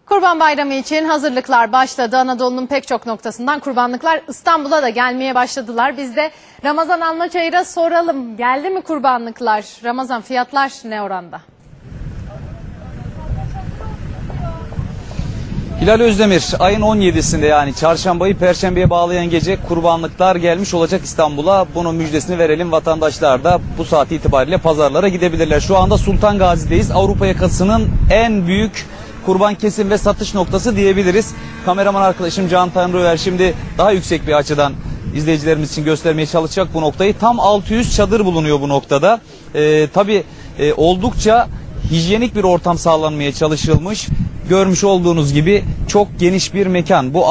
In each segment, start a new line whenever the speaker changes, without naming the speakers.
Kurban Bayramı için hazırlıklar başladı. Anadolu'nun pek çok noktasından kurbanlıklar İstanbul'a da gelmeye başladılar. Biz de Ramazan Almaçayır'a soralım. Geldi mi kurbanlıklar? Ramazan, fiyatlar ne oranda?
Hilal Özdemir, ayın 17'sinde yani çarşambayı perşembeye bağlayan gece kurbanlıklar gelmiş olacak İstanbul'a. Bunun müjdesini verelim, vatandaşlar da bu saat itibariyle pazarlara gidebilirler. Şu anda Sultan Gazi'deyiz. Avrupa yakasının en büyük kurban kesim ve satış noktası diyebiliriz. Kameraman arkadaşım Can Tanrıver şimdi daha yüksek bir açıdan izleyicilerimiz için göstermeye çalışacak bu noktayı. Tam 600 çadır bulunuyor bu noktada. Tabii oldukça hijyenik bir ortam sağlanmaya çalışılmış. Görmüş olduğunuz gibi çok geniş bir mekan. Bu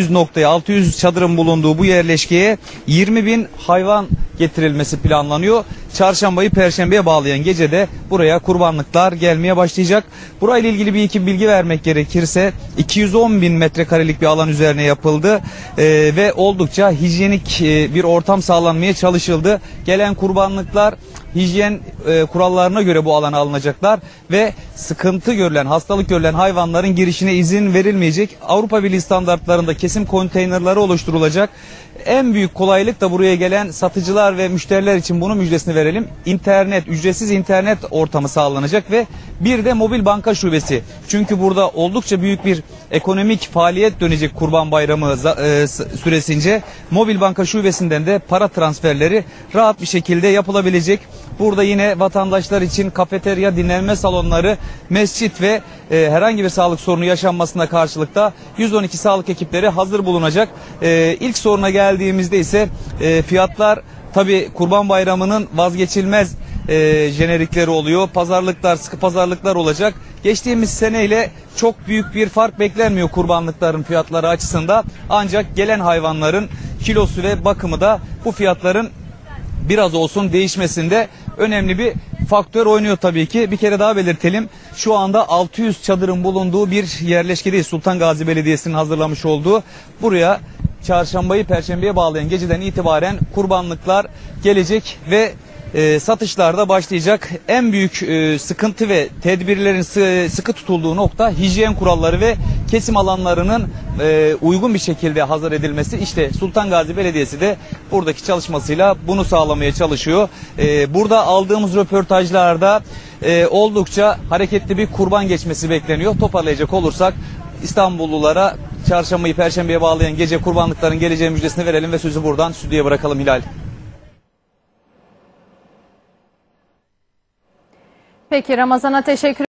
600 çadırın bulunduğu bu yerleşkeye 20.000 hayvan getirilmesi planlanıyor. Çarşambayı perşembeye bağlayan gecede buraya kurbanlıklar gelmeye başlayacak. Burayla ilgili bir iki bilgi vermek gerekirse 210.000 metrekarelik bir alan üzerine yapıldı ve oldukça hijyenik bir ortam sağlanmaya çalışıldı. Gelen kurbanlıklar hijyen kurallarına göre bu alana alınacaklar ve sıkıntı görülen, hastalık görülen hayvanların girişine izin verilmeyecek. Avrupa Birliği standartlarında kesim konteynerleri oluşturulacak. En büyük kolaylık da buraya gelen satıcılar ve müşteriler için bunun müjdesini verelim. Ücretsiz internet ortamı sağlanacak ve bir de mobil banka şubesi. Çünkü burada oldukça büyük bir ekonomik faaliyet dönecek Kurban Bayramı süresince. Mobil banka şubesinden de para transferleri rahat bir şekilde yapılabilecek. Burada yine vatandaşlar için kafeterya, dinlenme salonları, mescit ve herhangi bir sağlık sorunu yaşanmasına karşılıkta 112 sağlık ekipleri hazır bulunacak. İlk soruna geldiğimizde ise fiyatlar tabii Kurban Bayramı'nın vazgeçilmez jenerikleri oluyor. Pazarlıklar, sıkı pazarlıklar olacak. Geçtiğimiz seneyle çok büyük bir fark beklenmiyor kurbanlıkların fiyatları açısından. Ancak gelen hayvanların kilosu ve bakımı da bu fiyatların biraz olsun değişmesinde önemli bir faktör oynuyor tabii ki. Bir kere daha belirtelim. Şu anda 600 çadırın bulunduğu bir yerleşkedeyiz. Sultan Gazi Belediyesi'nin hazırlamış olduğu. Buraya çarşambayı perşembeye bağlayan geceden itibaren kurbanlıklar gelecek ve satışlar da başlayacak. En büyük sıkıntı ve tedbirlerin sıkı tutulduğu nokta hijyen kuralları ve kesim alanlarının uygun bir şekilde hazır edilmesi. İşte Sultan Gazi Belediyesi de buradaki çalışmasıyla bunu sağlamaya çalışıyor. Burada aldığımız röportajlarda oldukça hareketli bir kurban geçmesi bekleniyor. Toparlayacak olursak İstanbullulara çarşambayı perşembeye bağlayan gece kurbanlıkların geleceği müjdesini verelim ve sözü buradan stüdyoya bırakalım Hilal.
Peki Ramazan'a teşekkür